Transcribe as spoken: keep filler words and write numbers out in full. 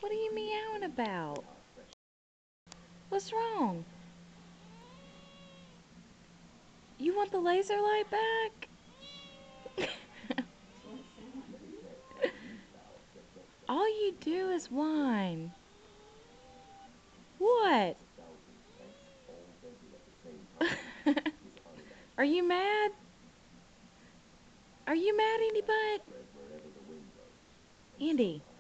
What are you meowing about? What's wrong? You want the laser light back? All you do is whine. What? Are you mad? Are you mad, Andy Butt? Andy.